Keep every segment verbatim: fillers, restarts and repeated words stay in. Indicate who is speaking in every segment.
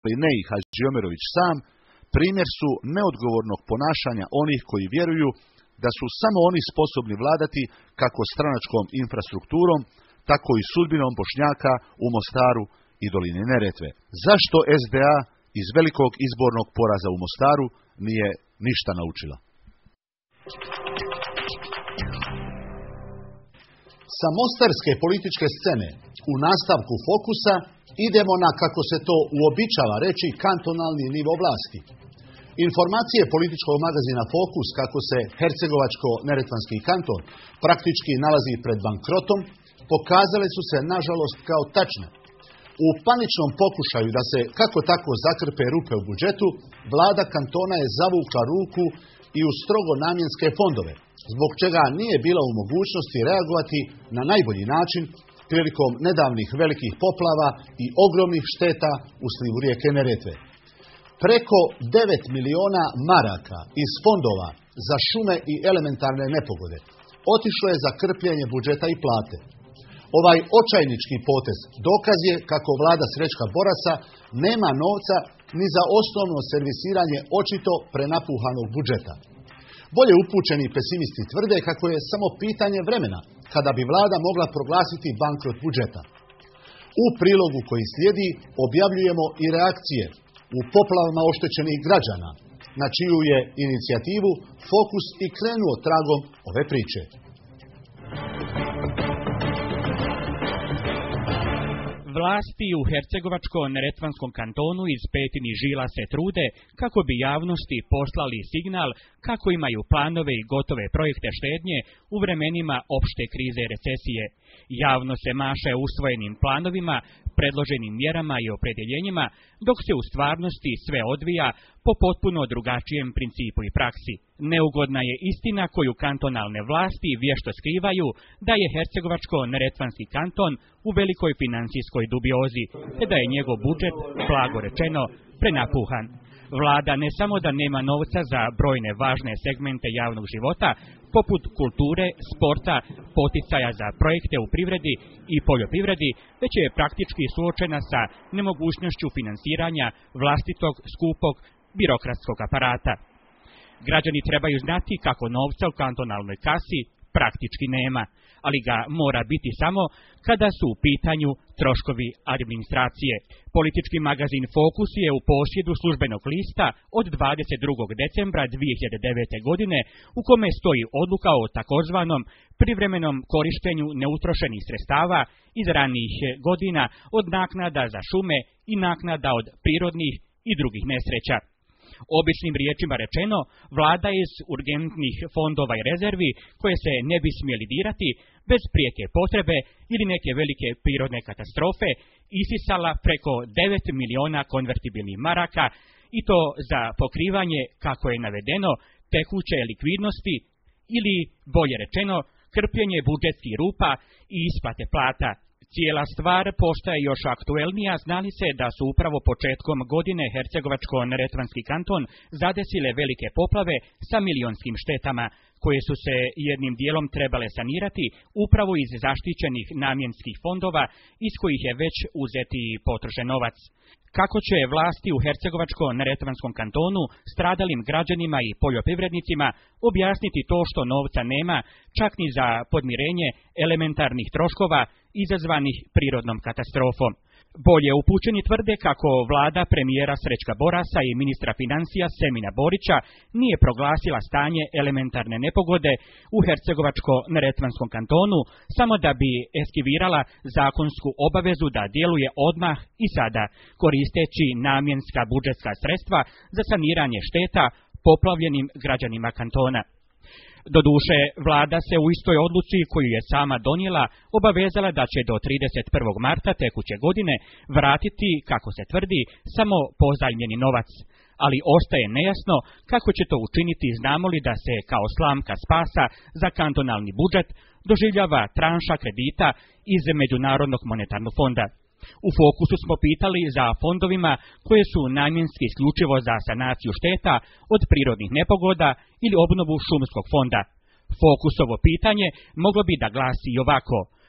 Speaker 1: ne i Hadži Omerović sam, primjer su neodgovornog ponašanja onih koji vjeruju da su samo oni sposobni vladati kako stranačkom infrastrukturom, tako i sudbinom Bošnjaka u Mostaru i dolini Neretve. Zašto es de a iz velikog izbornog poraza u Mostaru nije ništa naučila?
Speaker 2: Sa mostarske političke scene u nastavku Fokusa idemo na, kako se to uobičava reći, kantonalni nivo vlasti. Informacije političkog magazina Fokus kako se Hercegovačko-neretvanski kanton praktički nalazi pred bankrotom pokazale su se nažalost kao tačne. U paničnom pokušaju da se kako tako zakrpe rupe u budžetu, vlada kantona je zavukla ruku i u strogo namjenske fondove, zbog čega nije bila u mogućnosti reagovati na najbolji način prilikom nedavnih velikih poplava i ogromnih šteta u slivu rijeke Neretve. Preko devet miliona maraka iz fondova za šume i elementarne nepogode otišlo je za krpljenje budžeta i plate. Ovaj očajnički potez dokaz je kako vlada Srećka Borasa nema novca ni za osnovno servisiranje očito prenapuhanog budžeta. Bolje upućeni pesimisti tvrde kako je samo pitanje vremena kada bi vlada mogla proglasiti bankrot budžeta. U prilogu koji slijedi objavljujemo i reakcije u poplavama oštećenih građana, na čiju je inicijativu Fokus i krenuo tragom ove priče.
Speaker 3: Vlasti u Hercegovačko-neretvanskom kantonu iz petinih žila se trude kako bi javnosti poslali signal kako imaju planove i gotove projekte štednje u vremenima opšte krize i recesije. Javno se maše usvojenim planovima, predloženim mjerama i opredjeljenjima, dok se u stvarnosti sve odvija po potpuno drugačijem principu i praksi. Neugodna je istina koju kantonalne vlasti vješto skrivaju da je Hercegovačko-neretvanski kanton u velikoj financijskoj dubiozi, te da je njegov budžet, blago rečeno, prenapuhan. Vlada ne samo da nema novca za brojne važne segmente javnog života, poput kulture, sporta, poticaja za projekte u privredi i poljoprivredi, već je praktički suočena sa nemogućnošću finansiranja vlastitog, skupog, birokratskog aparata. Građani trebaju znati kako novca u kantonalnoj kasi praktički nema, ali ga mora biti samo kada su u pitanju troškovi administracije. Politički magazin Fokus je u posjedu službenog lista od dvadeset drugog decembra dvije hiljade devete. godine u kome stoji odluka o takozvanom privremenom korištenju neutrošenih sredstava iz ranijih godina od naknada za šume i naknada od prirodnih i drugih nesreća. Običnim riječima rečeno, vlada iz urgentnih fondova i rezervi koje se ne bi smjeli dirati bez prijeke potrebe ili neke velike prirodne katastrofe isisala preko devet miliona konvertibilnih maraka i to za pokrivanje, kako je navedeno, tekuće likvidnosti ili, bolje rečeno, krpljenje budžetskih rupa i isplate plata. Cijela stvar postaje još aktuelnija znali se da su upravo početkom godine Hercegovačko-neretvanski kanton zadesile velike poplave sa milionskim štetama, koje su se jednim dijelom trebale sanirati upravo iz zaštićenih namjenskih fondova iz kojih je već uzeti i potrošen novac. Kako će vlasti u Hercegovačko-neretvanskom kantonu stradalim građanima i poljoprivrednicima objasniti to što novca nema čak ni za podmirenje elementarnih troškova izazvanih prirodnom katastrofom? Bolje upućeni tvrde kako vlada premijera Srećka Borasa i ministra financija Semina Borića nije proglasila stanje elementarne nepogode u Hercegovačko-neretvanskom kantonu samo da bi eskivirala zakonsku obavezu da djeluje odmah i sada, koristeći namjenska budžetska sredstva za saniranje šteta poplavljenim građanima kantona. Doduše, vlada se u istoj odluci koju je sama donijela obavezala da će do trideset prvog marta tekuće godine vratiti, kako se tvrdi, samo pozajmljeni novac. Ali ostaje nejasno kako će to učiniti, znamo li da se kao slamka spasa za kantonalni budžet doživljava tranša kredita iz Međunarodnog monetarnog fonda. U Fokusu smo pitali za fondovima koje su namjenski isključivo za sanaciju šteta od prirodnih nepogoda ili obnovu šumskog fonda. Fokusovo pitanje moglo bi da glasi i ovako: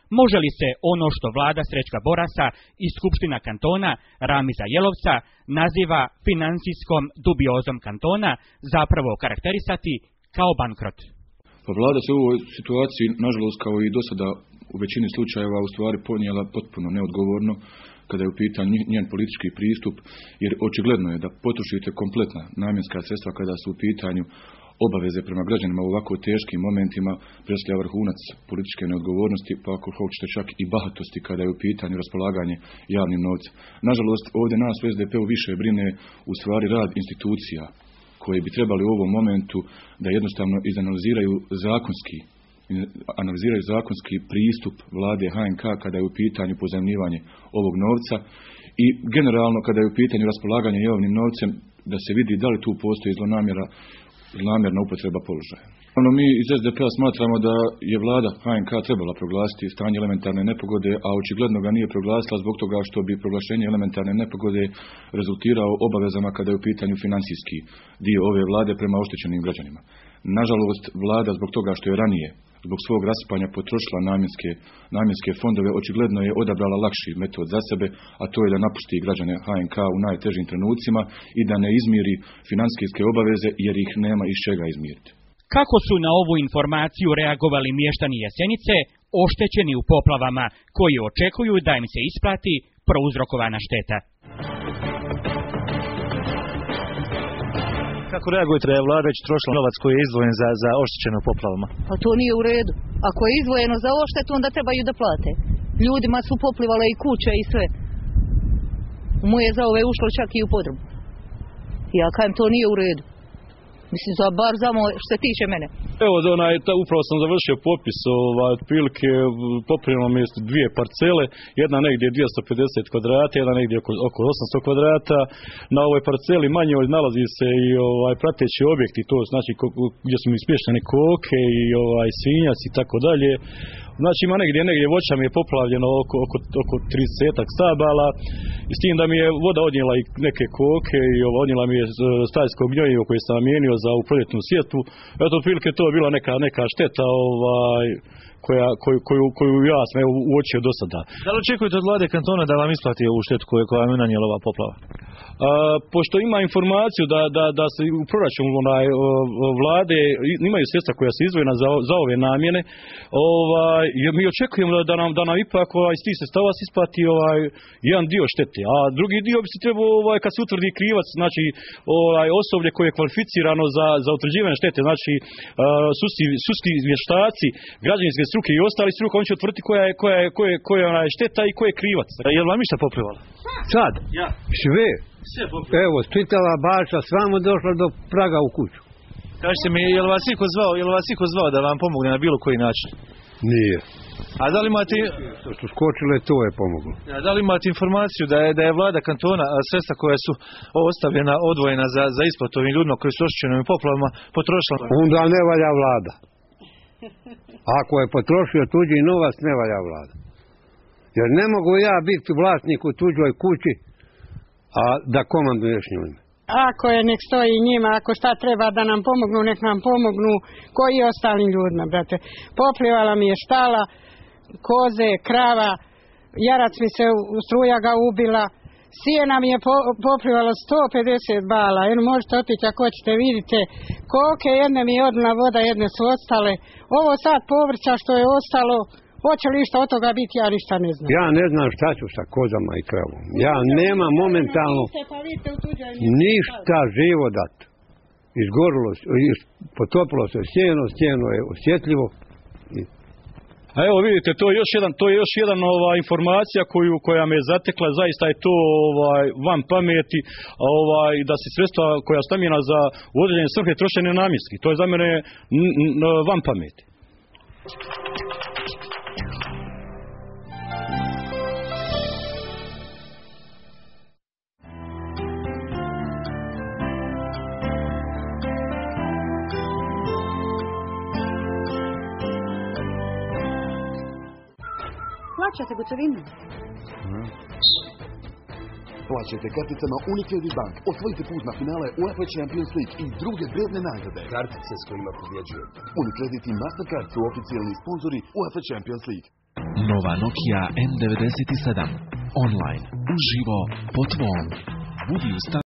Speaker 3: Može li se ono što vlada Srećka Borasa i Skupština kantona Ramiza Jelovca naziva financijskom dubiozom kantona zapravo karakterisati kao bankrot?
Speaker 4: Pa vlada se u ovoj situaciji, nažalost, kao i do sada u većini slučajeva, u stvari ponijela potpuno neodgovorno kada je u pitanju njen politički pristup, jer očigledno je da potrošite kompletna namjenska sredstva kada su u pitanju obaveze prema građanima u ovako teškim momentima, predstavlja vrhunac političke neodgovornosti, pa ako hoćete čak i bahatosti kada je u pitanju raspolaganje javnim novcem. Nažalost, ovdje nas u es de pe u više brine u stvari rad institucija koje bi trebali u ovom momentu da jednostavno izanaliziraju zakonski analiziraju zakonski pristup vlade ha en ka kada je u pitanju pozajmljivanje ovog novca i generalno kada je u pitanju raspolaganje javnim novcem, da se vidi da li tu postoji zlonamjera, zlonamjerna upotreba položaja. Ono, mi iz es de pe-a smatramo da je vlada ha en ka trebala proglasiti stanje elementarne nepogode, a očigledno ga nije proglasila zbog toga što bi proglašenje elementarne nepogode rezultirao obavezama kada je u pitanju financijski dio ove vlade prema oštećenim građanima. Nažalost, vlada zbog toga što je ranije zbog svog raspanja potrošila namjenske, namjenske fondove, očigledno je odabrala lakši metod za sebe, a to je da napusti građane ha en ka u najtežim trenucima i da ne izmiri financijske obaveze jer ih nema iz čega izmiriti.
Speaker 3: Kako su na ovu informaciju reagovali mještani Jesenice, oštećeni u poplavama, koji očekuju da im se isplati prouzrokovana šteta?
Speaker 5: Kako reagujete da je vlada već trošila novac koji je izdvojen za, za oštećene u poplavama?
Speaker 6: Pa to nije u redu. Ako je izdvojeno za odštetu, onda trebaju da plate. Ljudima su poplivale i kuće i sve. Mu je za ove ušlo čak i u podrum. Ja kajem, to nije u redu. Mislim, za bar za moj, što se tiče mene.
Speaker 7: Evo, onaj, ta, upravo sam završio popis, ovaj, otprilike popremno mjesto dvije parcele, jedna negdje dvjesto pedeset kvadrata, jedna negdje oko, oko osamsto kvadrata. Na ovoj parceli manje nalazi se i ovaj, prateći objekti, to znači gdje su mi smještene koke i ovaj, svinjac i tako dalje. Znači ima negdje, negdje voća mi je poplavljeno oko, oko, oko tridesetak stabala, i s tim da mi je voda odnijela i neke koke i ovo, odnijela mi je stajsko gnojivo koje sam namijenio za u proljetnu sjetvu. Eto, otprilike to je bila neka, neka šteta ovaj, koja, koju, koju, koju ja sam evo, uočio do sada.
Speaker 5: Da li očekujete od vlade kantona da vam isplati ovu štetu koju, koja vam je nanijela ova poplava?
Speaker 7: A, pošto ima informaciju da, da, da se u proračunu onaj, vlade imaju sredstva koja se izdvojena za, za ove namjene, ovaj, mi očekujemo da, da, nam, da nam ipak ovaj, iz tih sredstava se isplati ovaj, jedan dio štete, a drugi dio bi se trebao, ovaj, kad se utvrdi krivac, znači ovaj, osoblje koje je kvalificirano za, za utvrđivanje štete, znači sudski, sudski vještaci, građevinske struke i ostali struke, on će utvrditi koja je, koja je, koja je, koja je ona šteta i koja je krivac.
Speaker 5: Je li vam ništa poplivalo?
Speaker 8: Sad?
Speaker 5: Ja.
Speaker 8: Sve?
Speaker 5: Sve poplivalo.
Speaker 8: Evo, čitava baša svamo došla do praga u kuću.
Speaker 5: Kažete mi, je li vas iko zvao, je li vas iko zvao da vam pomogne na bilo koji način?
Speaker 8: Nije.
Speaker 5: A da li imate...
Speaker 8: Što su skočile, to je pomoglo.
Speaker 5: A da li imate informaciju da je, da je vlada kantona sredstva koja su ostavljena, odvojena za, za isplatu ovim ljudima koji su oštećeni u poplavama potrošila?
Speaker 8: Onda ne valja vlada. Ako je potrošio tuđi novac, ne valja vlada. Jer ne mogu ja biti vlasnik u tuđoj kući, a da komanduješ njima.
Speaker 9: Ako je nek stoji njima, ako šta treba da nam pomognu, nek nam pomognu koji ostalim ljudima, brate. Poplivala mi je štala, koze, krava, jarac mi se u struja ga ubila, sijena mi je po, poplivalo sto pedeset bala, jedno možete otići ako hoćete, vidite, koke, jedne mi je odnila voda, jedne su ostale, ovo sad povrća što je ostalo, hoće li išta od toga biti, ja ništa ne znam.
Speaker 8: Ja ne znam šta ću sa kozama i kravom, ja nemam momentalno ništa živo dat. Izgorilo, potopilo se sjeno, sjeno je osjetljivo.
Speaker 7: A evo vidite, to je još jedan, to je još jedan ova informacija koju koja me je zatekla, zaista je to ovaj van pameti, ovaj da se sredstva koja su namijenjena za određene svrhe troše nenamjenski. To je za mene n, n, van pameti.
Speaker 6: Plaćate gotovinu?
Speaker 10: Hmm. Plaćajte karticama Unicredit Bank. Osvojite put na finale UEFA Champions League i druge vrijedne nagrade. Kartice s kojima pobjeđujete. Unicredit i Mastercard su oficijalni sponzori UEFA Champions League.
Speaker 11: Nova Nokia N devedeset sedam. Online, uživo, po tvom. Budi u